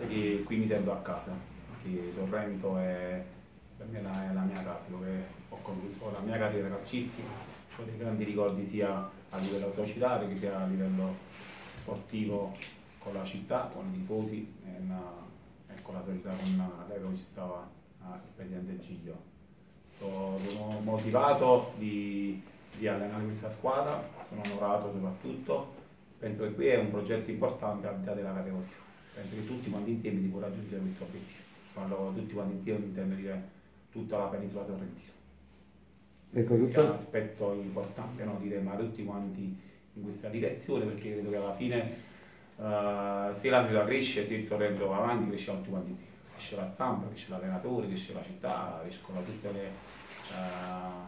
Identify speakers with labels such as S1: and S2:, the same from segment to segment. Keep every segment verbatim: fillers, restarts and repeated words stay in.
S1: che qui mi sento a casa, perché Sorrento è per me la, è la mia casa, dove ho concluso la mia carriera calcistica, ho dei grandi ricordi sia a livello societario che sia a livello sportivo con la città, con i tifosi e, una, e con la società con l'epoca ci stava uh, il presidente Giglio. Sono, sono motivato di, di allenare questa squadra, sono onorato soprattutto, penso che qui è un progetto importante al di là della categoria, penso che tutti quanti insieme si può raggiungere questo obiettivo, quando tutti quanti insieme intendo dire tutta la penisola sorrentina.
S2: Ecco,
S1: Questo è un
S2: tutto...
S1: aspetto importante, no? Di remare tutti quanti in questa direzione, perché credo che alla fine uh, se la città cresce, se il Sorrento va avanti, cresce tutti quanti insieme. Cresce la stampa, cresce l'allenatore, cresce la città, crescono tutte le, uh,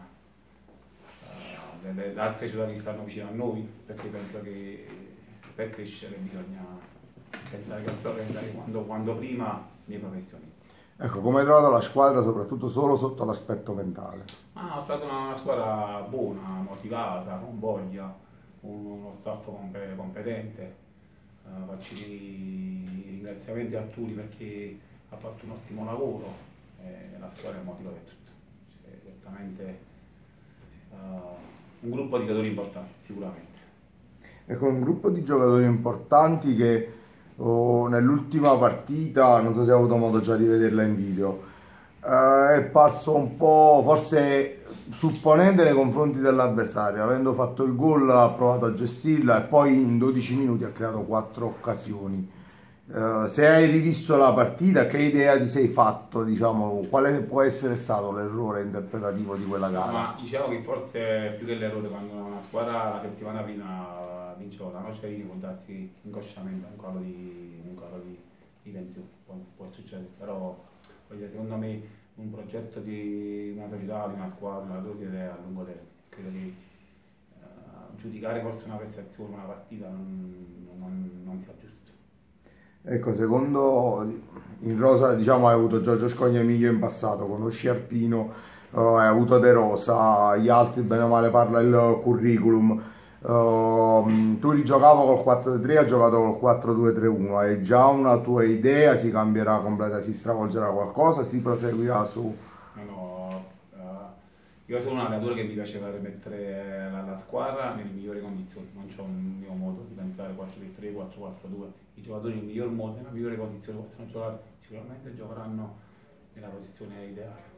S1: uh, le, le altre città che stanno vicino a noi, perché penso che per crescere bisogna pensare che il Sorrento è quando, quando prima nei professionisti.
S2: Ecco, come hai trovato la squadra, soprattutto solo sotto l'aspetto mentale?
S1: Ah, ho trovato una squadra buona, motivata, con voglia, uno staff compe- competente. Uh, faccio i ringraziamenti a Turi perché ha fatto un ottimo lavoro e la squadra è motivata e tutto. Cioè, certamente uh, un gruppo di giocatori importanti, sicuramente.
S2: Ecco, un gruppo di giocatori importanti che oh, nell'ultima partita, non so se hai avuto modo già di vederla in video, eh, è parso un po' forse supponente nei confronti dell'avversario, avendo fatto il gol ha provato a gestirla e poi in dodici minuti ha creato quattro occasioni. Eh, se hai rivisto la partita, che idea ti sei fatto, diciamo, quale può essere stato l'errore interpretativo di quella
S1: No,
S2: gara?
S1: ma diciamo che forse più che l'errore quando una squadra la settimana prima vinceva la noce di può darsi inconsciamente un calo di, un calo di, di tensione, può, può succedere, però voglio dire, secondo me un progetto di una società, di una squadra, una tua idea a lungo termine, credo che uh, giudicare forse una prestazione, una partita non, non, non sia giusto.
S2: Ecco, secondo in rosa, diciamo, hai avuto Giorgio Scognamiglio in passato, conosci Arpino, eh, hai avuto De Rosa, gli altri bene o male parla il curriculum. Eh, tu rigiocavo col quattro tre tre, hai giocato col quattro due tre uno, hai già una tua idea, si cambierà completa, si stravolgerà qualcosa, si proseguirà su...
S1: No, no, uh, io sono un allenatore che mi piace fare mettere la, la squadra nelle migliori condizioni, non c'è un mio modo di pensare quattro tre tre, quattro quattro due, i giocatori nel miglior modo, nella migliore posizione possono giocare, sicuramente giocheranno nella posizione ideale.